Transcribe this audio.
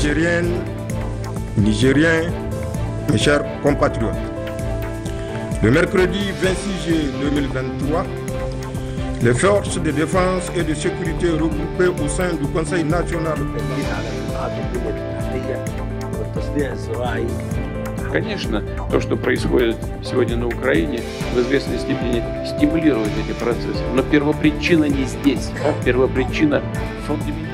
Nigériennes, Nigériens, mes chers compatriotes, le mercredi 26 juillet 2023, les forces de défense et de sécurité regroupées au sein du Conseil national. Конечно, то, что происходит сегодня на Украине, в известной степени стимулирует эти процессы. Но первопричина не здесь. Первопричина фундаментальная.